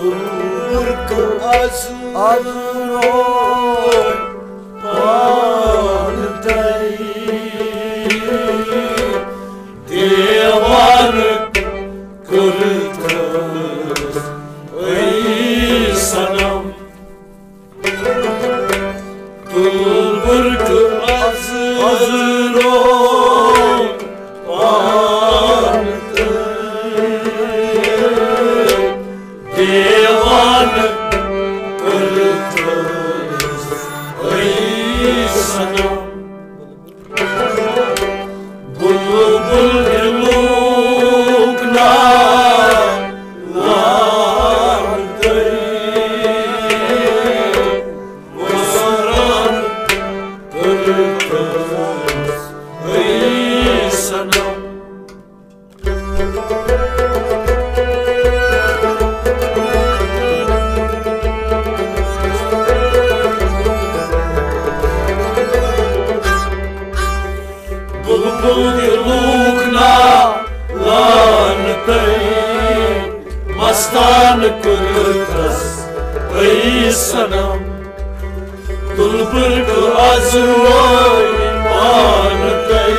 Turk azroy Panday Devar kırkız Ey sanam Turk azroy Panday Devar kırkız Ey sanam Bulbul yılukna Larday Moran kırkız Ey sanam Bulbul yılukna lanetay Mastan kırkız ey sanam Tulbur ku azroy panetay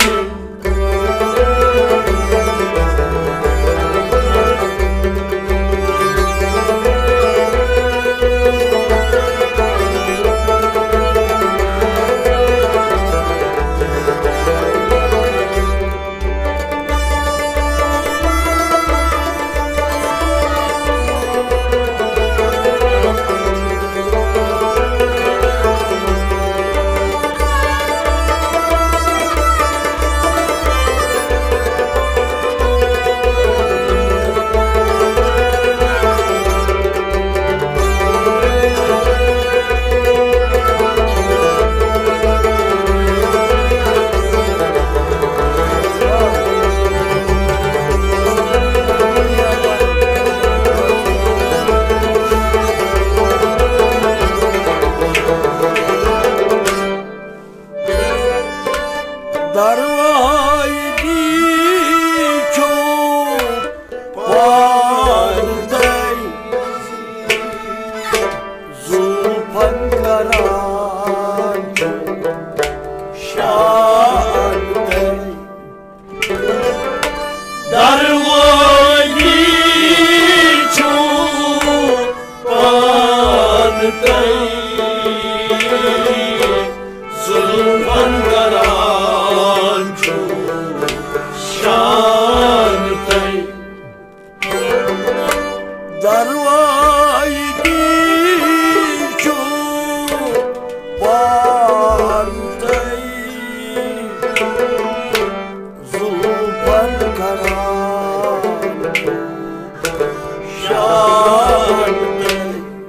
Darvaydi çok Panday Zulpan karan Şanday Darvaydi çok Panday Zulpan karan Şanday Darvaydi çok Panday Zulpan karan Şanday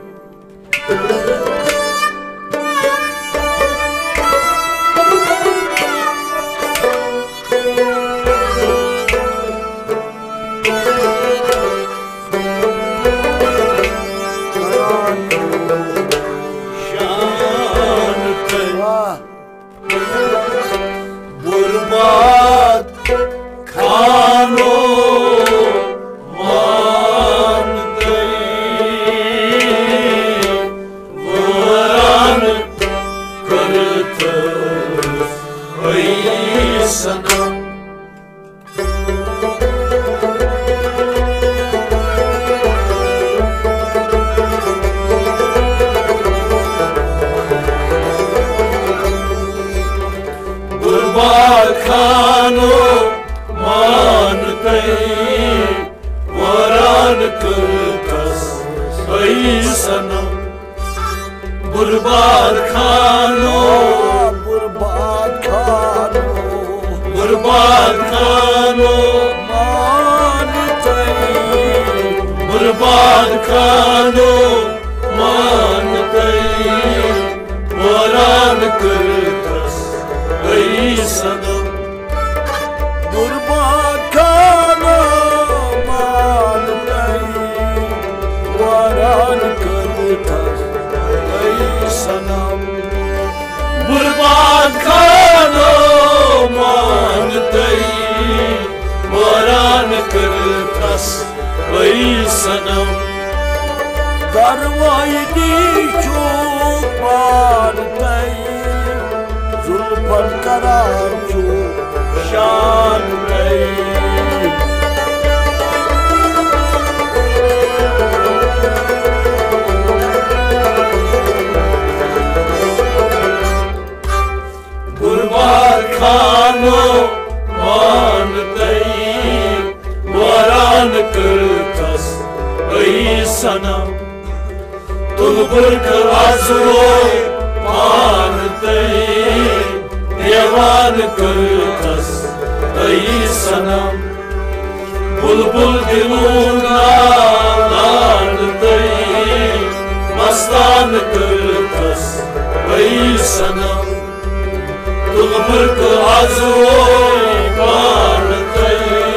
Burbat kano manday Vuran kırtız ey sanam Bakano manday Varan kırkız ey sanam Burbat khano manday Burbat khano manday Varan kırkız ey sanam Burbat khano manday Varan kırkız ey sanam Burbat khano manday Varan kırkız ey sanam Darvaydi çok barday Zulfan karar çok şan bey Kurban kanu manday Varan kırtas ey sanam Tulbur kazroy manday Devan kırtas ey sanam Bulbul diluna landay Mastan kırtas ey sanam Tulbur kazroy manday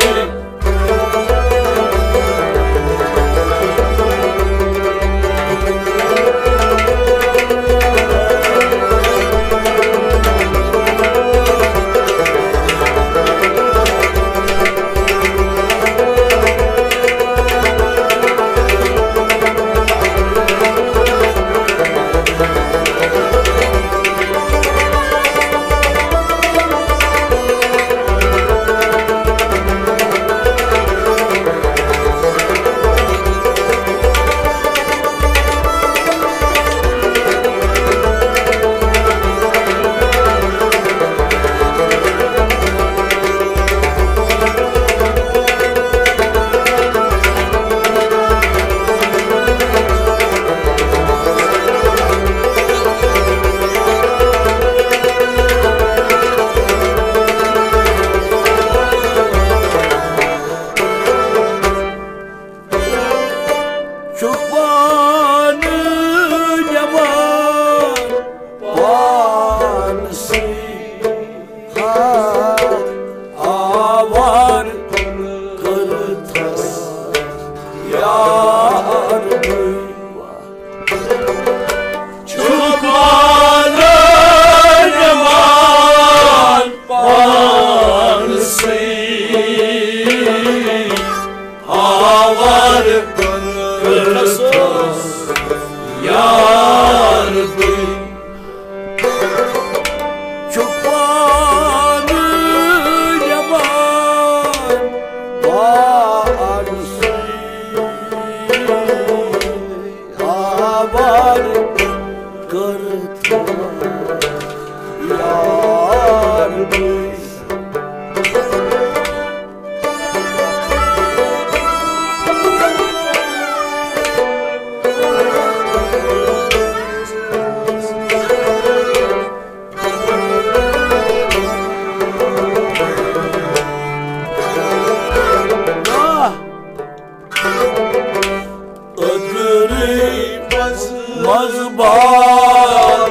Mazbar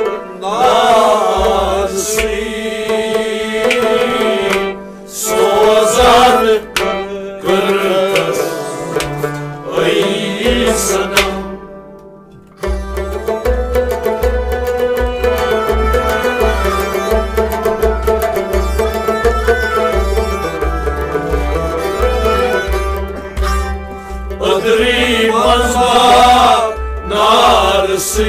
nasi Sozar kırtas ey sanam Adri mazbar narsi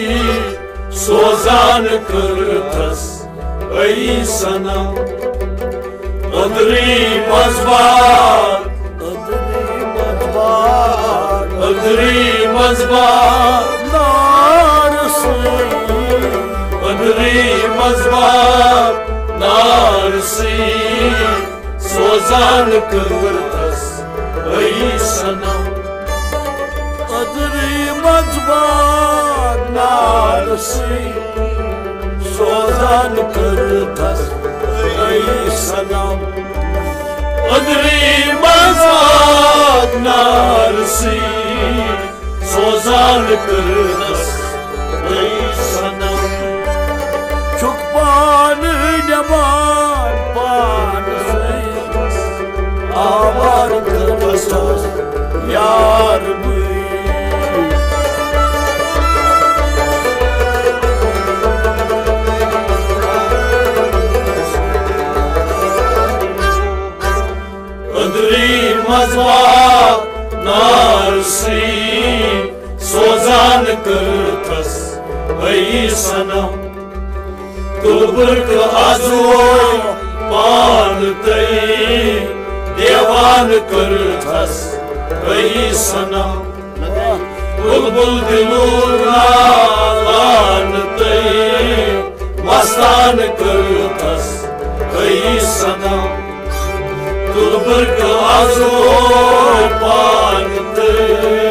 Sozan kırtas ey sanam Adri mazbar Adri mazbar narsi Adri mazbar narsi Sozan kırtas ey sanam Adri mazbar narsi Sozan kırtas ey sanam Adri mazbar narsi Sozan kırtas ey sanam Çok bani neman bani sayız Avar kırtas yar mı Adri mazbar narsi Sozan करथस ऐ सनम तुलबुर्ग आजोय पान तई देवान करथस ऐ सनम बुलबुल दिलूना लान तई मस्तान करथस ऐ सनम तुलबुर्ग आजोय पान तई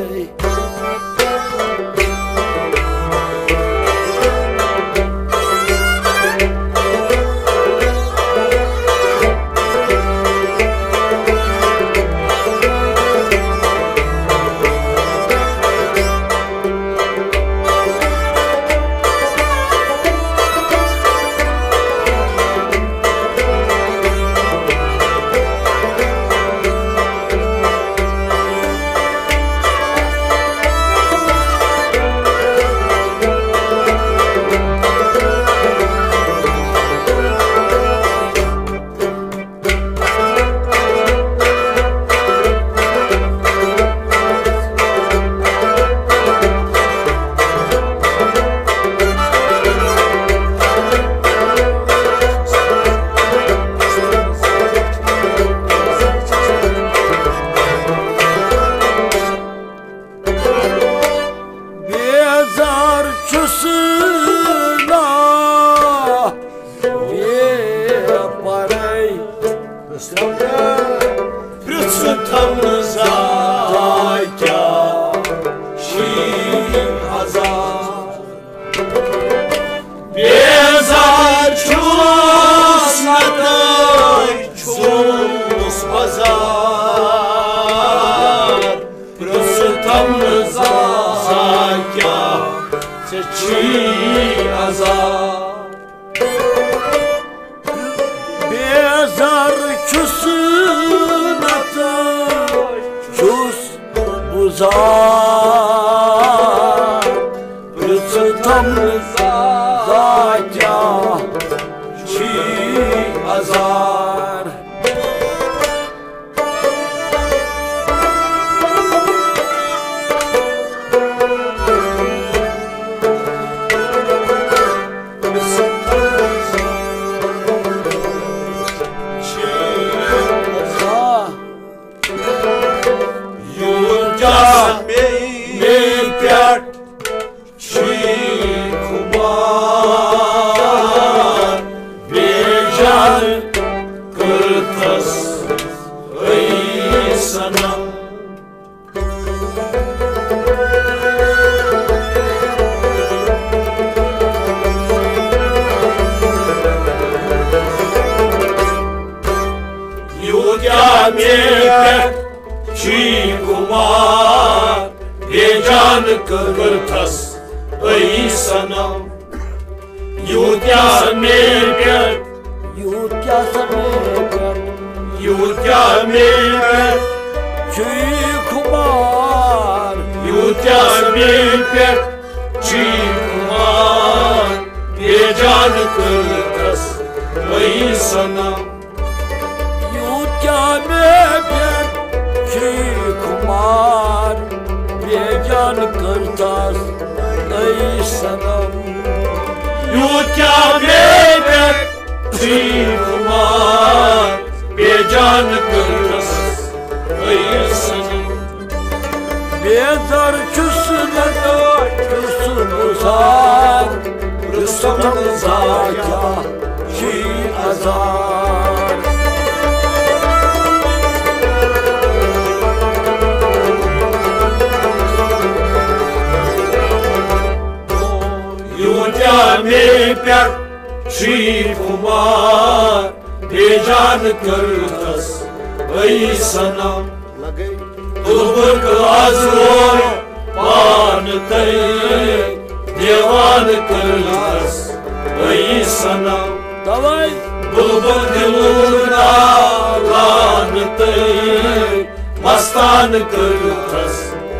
मस्तान करथस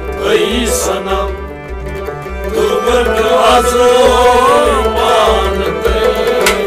ऐ सनम तुलबुर्ग आजोय पान तई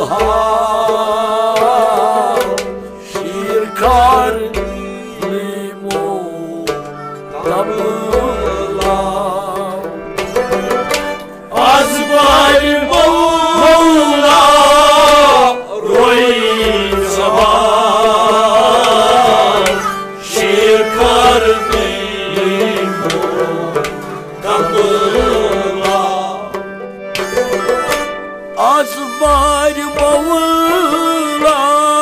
şirkar limon damla azbar mavla roy zaman şirkar limon damla azbar mavla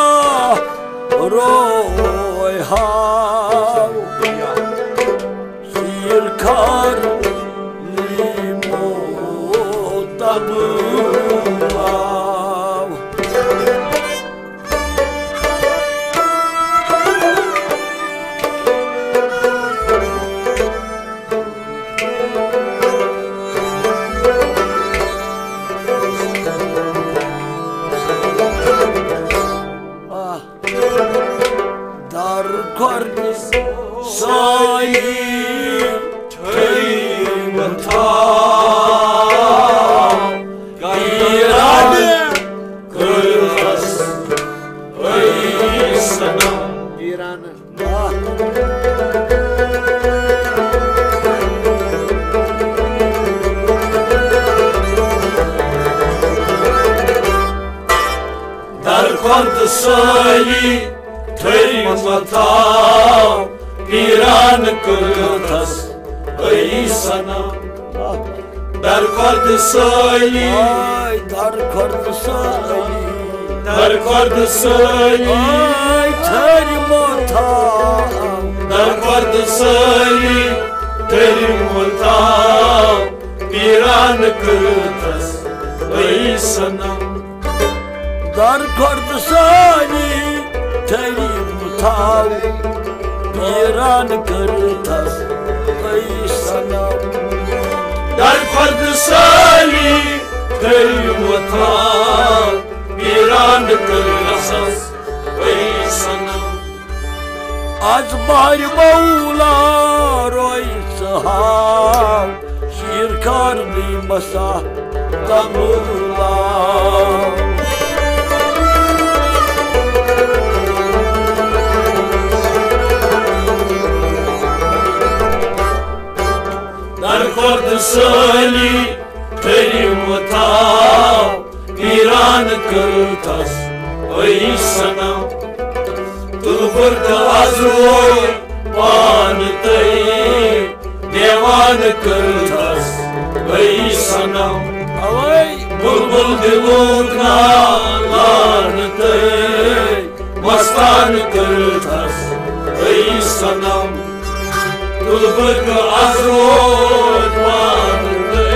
roy hav şirkar limon damla dar kordis sayı töymata gayranı kırlas ey sana İran'ı dar kordis sayı töymata İran kırtas ey sana dar kordisayı dar kordisayı dar kordisayı ay töymata dar kordisayı töymata İran kırtas ey sana dar kordisayı töymata İran kırtas ey sana dar kordisayı töymata İran kırtas ey sana azbar mavla roy sahav şirkar limasa damla dar kordisayı töymata İran kırtas ey sana tulburda azroy panıtay devan kırtas ey sana bulbul dilukna lanıtay mastan kırtas ey sana tulburda azroy panıtay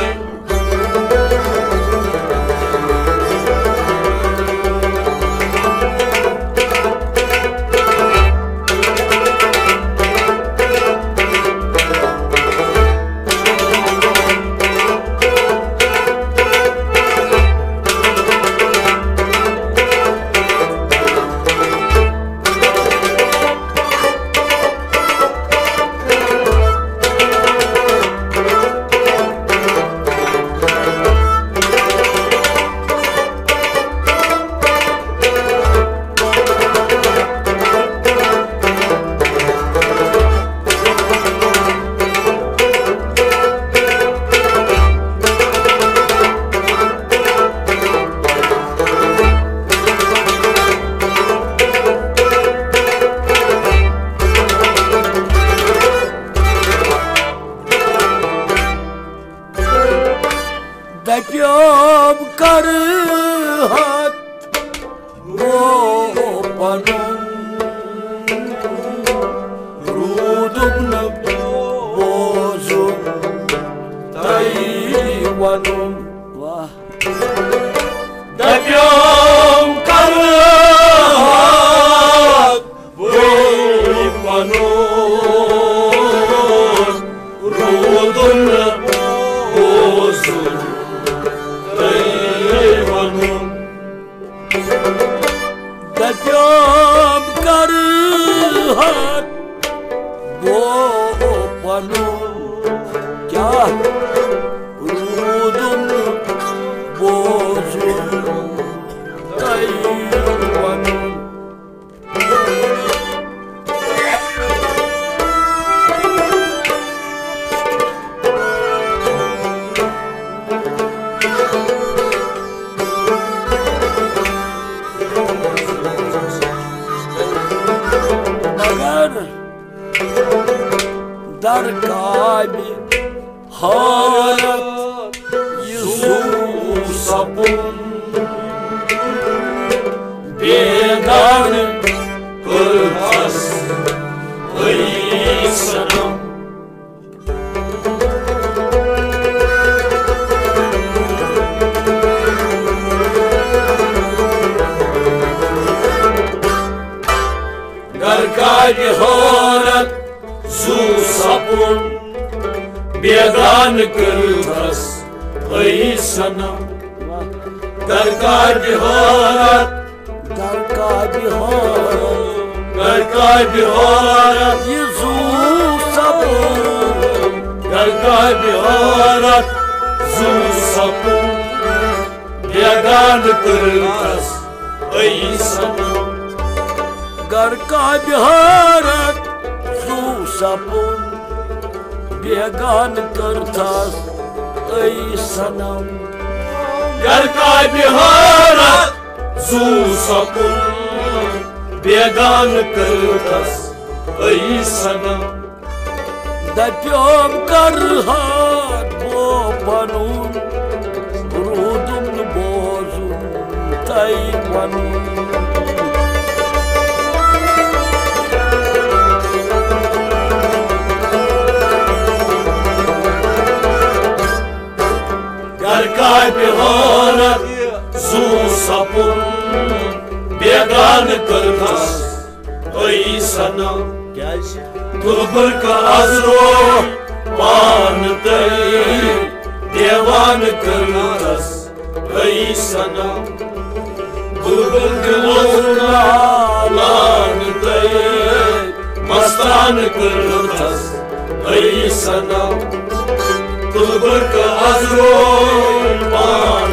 Dekyam karıhat Bopanum Rudumna bozum Tayvanum Dekyam karıhat Bopanum Rudumna bozum Dekyam karıhat Bopanum Kah Rudum bozum vanun dar kabi harat Yusuf sapun began kurtas sanam dar kabi harat sapun began kurtas sanam dar ka biharat Yusuf sapun dar ka biharat sapun began kurtas sanam gar ka biharat sapun began kurtas sanam gar ka biharat sapun began kurtas sanam dapyom karhat bo panun rudum bozun taiwanun biharat sapun began kurtas sanam tulbur ka azro pan devan kurtas sanam tulbur ka lan mastan kurtas sanam tulbur ka azro pan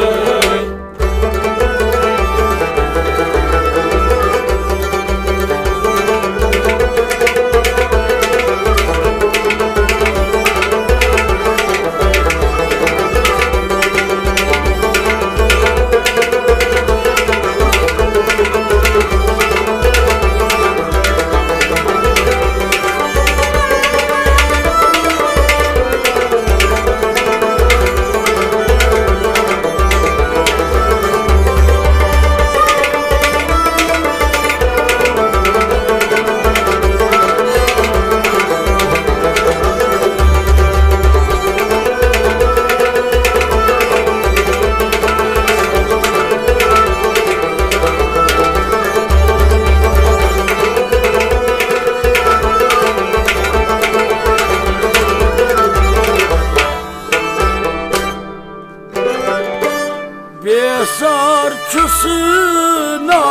sarçısına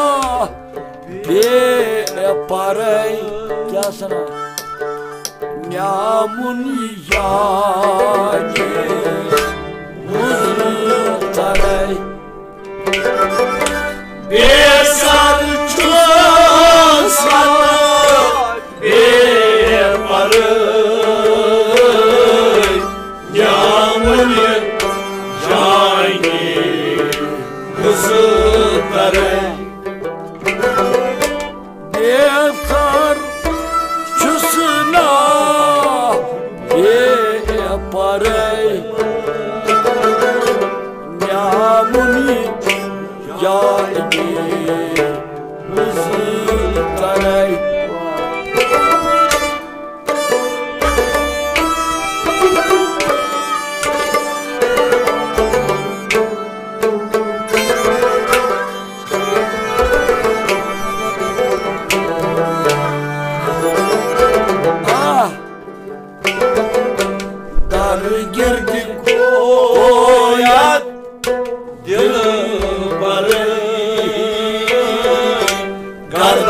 bir parey kasana nyamun yani muztarey bir sarçısına bir parey nyamun yani Defter çısına parey Nyamuni yani mızıtarey girdik koyat dilim barı gar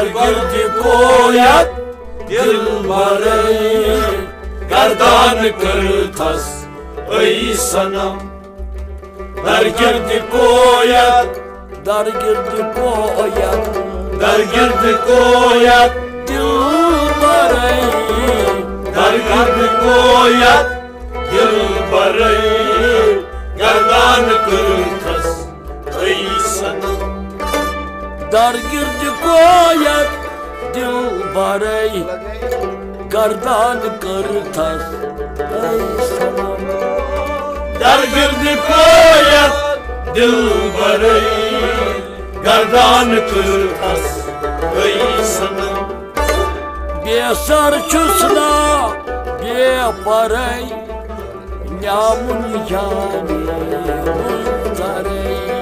dar girdi koyat dilbare, gardan kırtas ey sanam. Dar girdi koyat, dar girdi koyat, dar girdi koyat dilbare, dar girdi koyat dilbare, gardan kırtas ey sanam. Dar girdi koyat dilbare, gardan kırtas ey sanam. Dar girdi koyat dilbare, gardan kırtas ey sanam. Bir sarçusna bir parey, nyamun yani uzarey.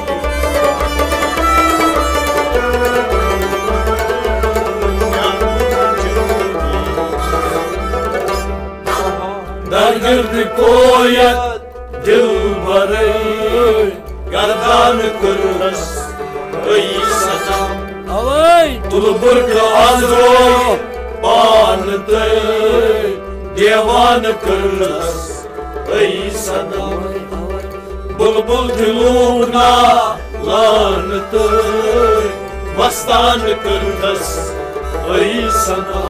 Dar girdi koyat dilbare, gardan kırtas ey sanam. Tulburk azro banıtı, divan kırtas ey sanam. Bulbul diluna lanıtı, mastan kırtas ey sanam.